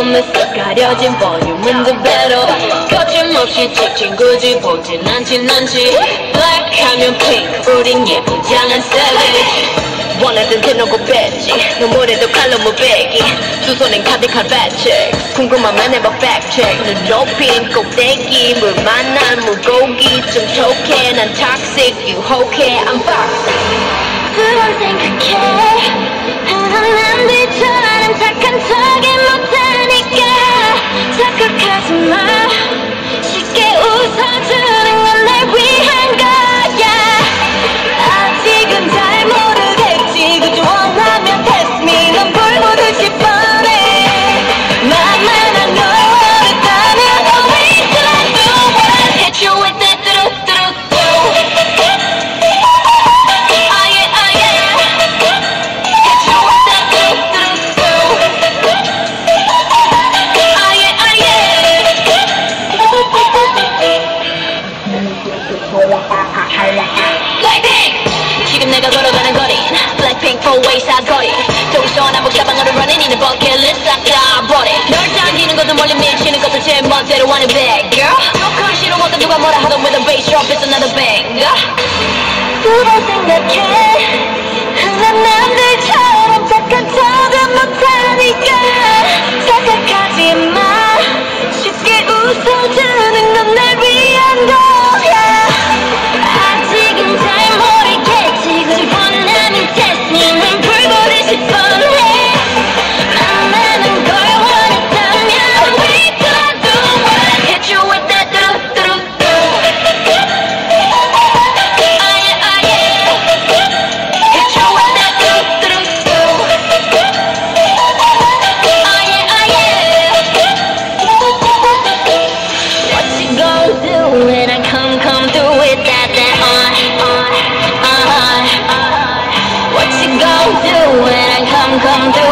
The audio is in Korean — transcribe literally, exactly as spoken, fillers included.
몸에서 가려진 볼륨은 더 배로 거침없이 찍힌 굳이 보진 않진 않지 Black 하면 pink 우린 예쁘장한 savage 원하던 대놓고 뺐지 눈물에도 칼로 무배기 두 손엔 가득한 fat 궁금하면 해봐 fact check 눈 높인 꼭대기 물 만난 물고기 좀 촉해 난 toxic 유혹해 I'm foxy 그런 생각해 흔한 남들처럼 착한 척이 못하니까 착각하지 마 쉽게 웃어주는 건 날 위한 거야 아직은 잘 모르겠지 그저 원하면 test me 넌 불보듯이 뻔해 만만한 널 원했다면 always till I do what I hit you with that 뚜루뚜루뚜 ah yeah ah yeah hit you with that 뚜루뚜루뚜 ah yeah ah yeah Blackpink 지금 내가 걸어가는 거린 Blackpink four way 사거리 동시원한 복사방으로 running in the bucket list 싹 다 버려 널 당기는 것도 멀리 밀치는 것도 제 멋대로 하는 bad girl 조금 싫어하던 누가 뭐라 하던 with a bass drop it's another banger 그런 생각해 흔한 남들처럼 착한 척은 못하니까 착각하지 마 쉽게 웃어주는 건 날 위한 거야 아직은 잘 모르겠지 그저 원하면 test me 넌 불보듯이 뻔해 만나는 걸 원했다면 wait till I do what I hit you with that 뚜루뚜루뚜 ah yeah ah yeah hit you with that 뚜루뚜루뚜 ah yeah ah yeah what you gon' do when I come come through with that that on on on what you gon' do when I come come through